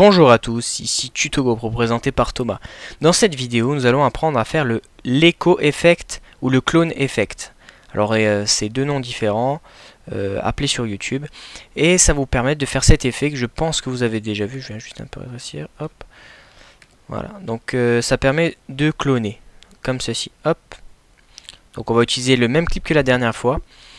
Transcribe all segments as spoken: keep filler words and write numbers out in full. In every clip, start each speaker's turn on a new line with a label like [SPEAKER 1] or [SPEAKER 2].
[SPEAKER 1] Bonjour à tous, ici Tuto GoPro présenté par Thomas. Dans cette vidéo, nous allons apprendre à faire le l'Echo Effect ou le Clone Effect. Alors euh, c'est deux noms différents, euh, appelés sur YouTube. Et ça vous permet de faire cet effet que je pense que vous avez déjà vu. Je viens juste un peu rétrécir, hop. Voilà, donc euh, ça permet de cloner, comme ceci, hop. Donc on va utiliser le même clip que la dernière fois.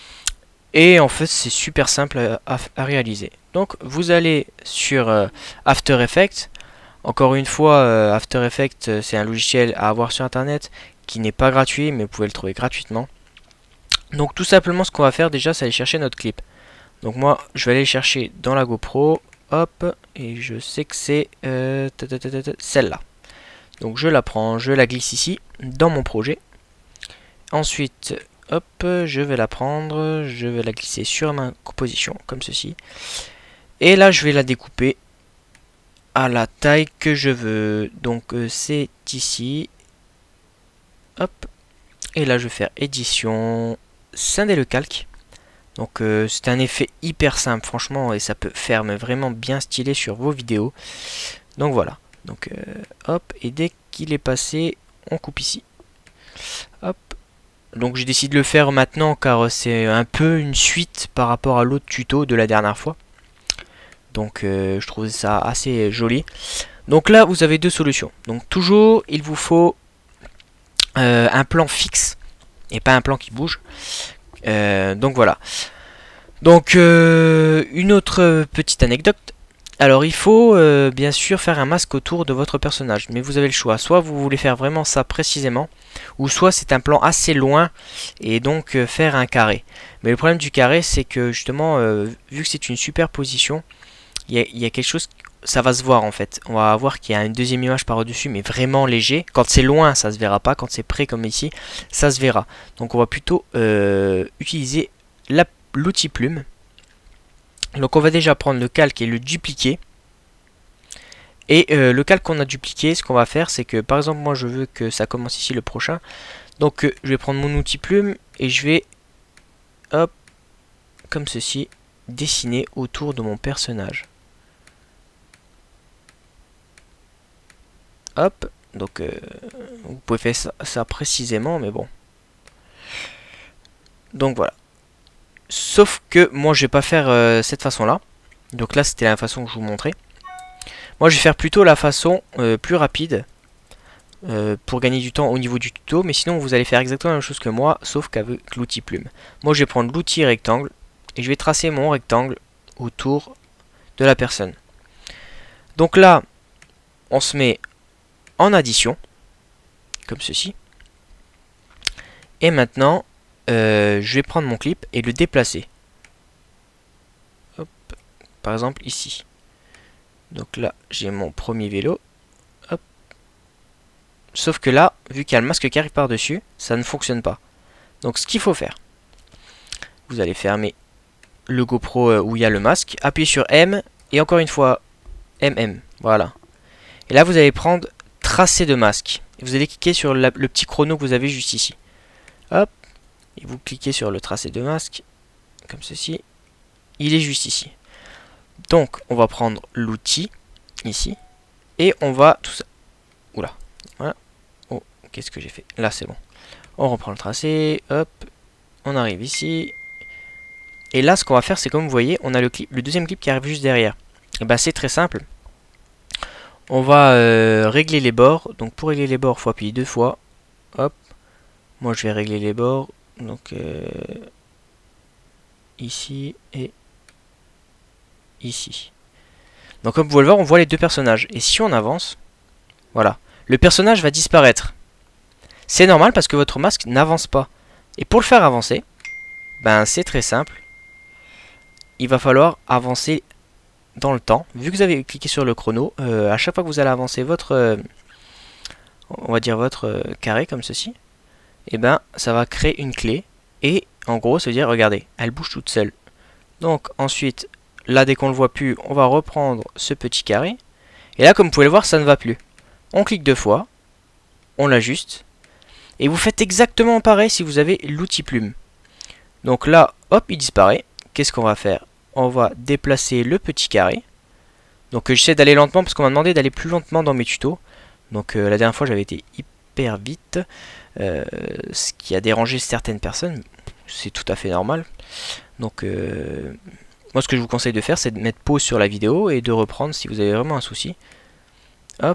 [SPEAKER 1] Et en fait c'est super simple à, à, à réaliser. Donc vous allez sur euh, After Effects. Encore une fois, euh, After Effects euh, c'est un logiciel à avoir sur internet qui n'est pas gratuit, mais vous pouvez le trouver gratuitement. Donc tout simplement ce qu'on va faire déjà, c'est aller chercher notre clip. Donc moi je vais aller chercher dans la GoPro, hop, et je sais que c'est euh, celle-là. Donc je la prends, je la glisse ici dans mon projet. Ensuite, hop, je vais la prendre, je vais la glisser sur ma composition, comme ceci. Et là, je vais la découper à la taille que je veux. Donc, euh, c'est ici. Hop. Et là, je vais faire édition, scinder le calque. Donc, euh, c'est un effet hyper simple, franchement, et ça peut faire mais vraiment bien stylé sur vos vidéos. Donc, voilà. Donc, euh, hop, et dès qu'il est passé, on coupe ici. Hop. Donc je décide de le faire maintenant car c'est un peu une suite par rapport à l'autre tuto de la dernière fois. Donc euh, je trouve ça assez joli. Donc là vous avez deux solutions. Donc toujours il vous faut euh, un plan fixe et pas un plan qui bouge. Euh, donc voilà. Donc euh, une autre petite anecdote. Alors il faut euh, bien sûr faire un masque autour de votre personnage, mais vous avez le choix, soit vous voulez faire vraiment ça précisément, ou soit c'est un plan assez loin et donc euh, faire un carré. Mais le problème du carré c'est que justement, euh, vu que c'est une superposition, il y, y a quelque chose, ça va se voir en fait. On va voir qu'il y a une deuxième image par-dessus, mais vraiment léger. Quand c'est loin ça se verra pas, quand c'est près comme ici, ça se verra. Donc on va plutôt euh, utiliser l'outil plume. Donc on va déjà prendre le calque et le dupliquer. Et euh, le calque qu'on a dupliqué, ce qu'on va faire, c'est que par exemple moi je veux que ça commence ici le prochain. Donc euh, je vais prendre mon outil plume et je vais, hop, comme ceci, dessiner autour de mon personnage. Hop, donc euh, vous pouvez faire ça, ça précisément, mais bon. Donc voilà. Sauf que moi je vais pas faire euh, cette façon là. Donc là c'était la façon que je vous montrais. Moi je vais faire plutôt la façon euh, plus rapide euh, pour gagner du temps au niveau du tuto. Mais sinon vous allez faire exactement la même chose que moi, sauf qu'avec l'outil plume. Moi je vais prendre l'outil rectangle et je vais tracer mon rectangle autour de la personne. Donc là on se met en addition comme ceci. Et maintenant Euh, je vais prendre mon clip et le déplacer. Hop, par exemple ici. Donc là, j'ai mon premier vélo. Hop. Sauf que là, vu qu'il y a le masque qui arrive par-dessus, ça ne fonctionne pas. Donc ce qu'il faut faire, vous allez fermer le GoPro où il y a le masque, appuyez sur M et encore une fois M M. Voilà. Et là, vous allez prendre tracer de masque. Et vous allez cliquer sur la, le petit chrono que vous avez juste ici. Hop. Et vous cliquez sur le tracé de masque, comme ceci. Il est juste ici. Donc, on va prendre l'outil, ici. Et on va tout ça. Oula. Voilà. Oh, qu'est-ce que j'ai fait? Là, c'est bon. On reprend le tracé. Hop. On arrive ici. Et là, ce qu'on va faire, c'est comme vous voyez, on a le, clip, le deuxième clip qui arrive juste derrière. Et ben, c'est très simple. On va euh, régler les bords. Donc, pour régler les bords, il faut appuyer deux fois. Hop. Moi, je vais régler les bords. Donc euh, ici et ici. Donc comme vous pouvez le voir, on voit les deux personnages. Et si on avance, voilà, le personnage va disparaître. C'est normal parce que votre masque n'avance pas. Et pour le faire avancer, ben c'est très simple. Il va falloir avancer dans le temps. Vu que vous avez cliqué sur le chrono, euh, à chaque fois que vous allez avancer votre, euh, on va dire votre euh, carré comme ceci, et ben ça va créer une clé et en gros se dire regardez, elle bouge toute seule. Donc ensuite là dès qu'on le voit plus, on va reprendre ce petit carré et là comme vous pouvez le voir ça ne va plus. On clique deux fois, on l'ajuste et vous faites exactement pareil si vous avez l'outil plume. Donc là hop il disparaît. Qu'est-ce qu'on va faire? On va déplacer le petit carré Donc euh, j'essaie d'aller lentement parce qu'on m'a demandé d'aller plus lentement dans mes tutos. Donc euh, la dernière fois j'avais été hyper vite, euh, ce qui a dérangé certaines personnes. C'est tout à fait normal. Donc euh, moi ce que je vous conseille de faire, c'est de mettre pause sur la vidéo et de reprendre si vous avez vraiment un souci. Hop.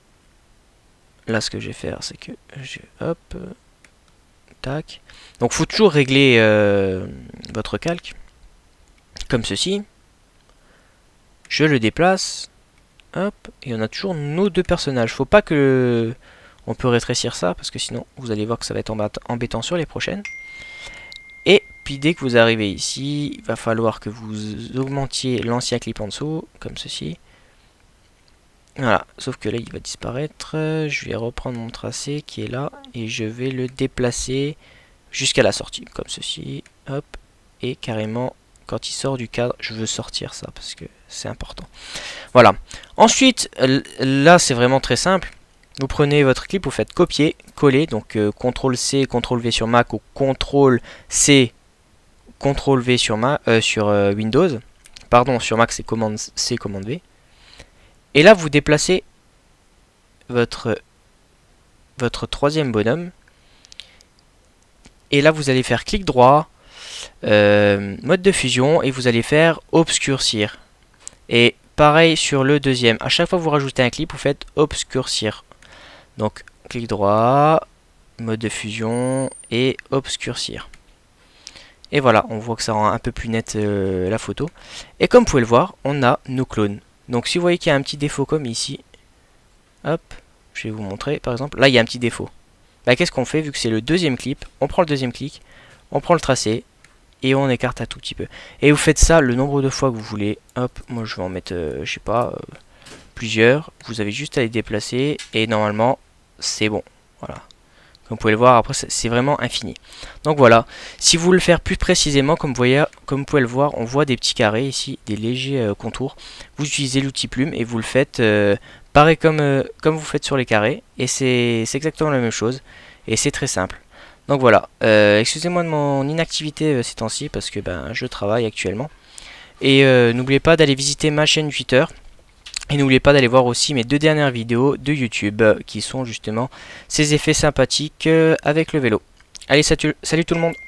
[SPEAKER 1] Là ce que je vais faire, c'est que je hop. Tac. Donc faut toujours régler euh, votre calque comme ceci. Je le déplace. Hop. Et on a toujours nos deux personnages. Faut pas que on peut rétrécir ça parce que sinon vous allez voir que ça va être embêtant sur les prochaines. Et puis dès que vous arrivez ici, il va falloir que vous augmentiez l'ancien clip en dessous comme ceci. Voilà, sauf que là il va disparaître. Je vais reprendre mon tracé qui est là et je vais le déplacer jusqu'à la sortie, comme ceci. Hop, et carrément, quand il sort du cadre, je veux sortir ça parce que c'est important. Voilà. Ensuite, là c'est vraiment très simple. Vous prenez votre clip, vous faites copier, coller, donc euh, contrôle C, contrôle V sur Mac ou contrôle C, contrôle V sur, Ma euh, sur euh, Windows. Pardon, sur Mac c'est commande C, commande V. Et là, vous déplacez votre, votre troisième bonhomme. Et là, vous allez faire clic droit, euh, mode de fusion, et vous allez faire obscurcir. Et pareil sur le deuxième. À chaque fois que vous rajoutez un clip, vous faites obscurcir. Donc, clic droit, mode de fusion, et obscurcir. Et voilà, on voit que ça rend un peu plus net euh, la photo. Et comme vous pouvez le voir, on a nos clones. Donc si vous voyez qu'il y a un petit défaut comme ici, hop, je vais vous montrer par exemple, là il y a un petit défaut. Bah, qu'est-ce qu'on fait vu que c'est le deuxième clip? On prend le deuxième clic, on prend le tracé et on écarte un tout petit peu. Et vous faites ça le nombre de fois que vous voulez. Hop, moi je vais en mettre, euh, je sais pas, euh, plusieurs. Vous avez juste à les déplacer et normalement c'est bon. Voilà. Comme vous pouvez le voir, après c'est vraiment infini. Donc voilà, si vous voulez le faire plus précisément, comme vous, voyez, comme vous pouvez le voir, on voit des petits carrés ici, des légers euh, contours. Vous utilisez l'outil plume et vous le faites euh, pareil comme, euh, comme vous faites sur les carrés. Et c'est exactement la même chose. Et c'est très simple. Donc voilà, euh, excusez-moi de mon inactivité euh, ces temps-ci parce que ben, je travaille actuellement. Et euh, n'oubliez pas d'aller visiter ma chaîne Twitter. Et n'oubliez pas d'aller voir aussi mes deux dernières vidéos de YouTube qui sont justement ces effets sympathiques avec le vélo. Allez, salut tout le monde!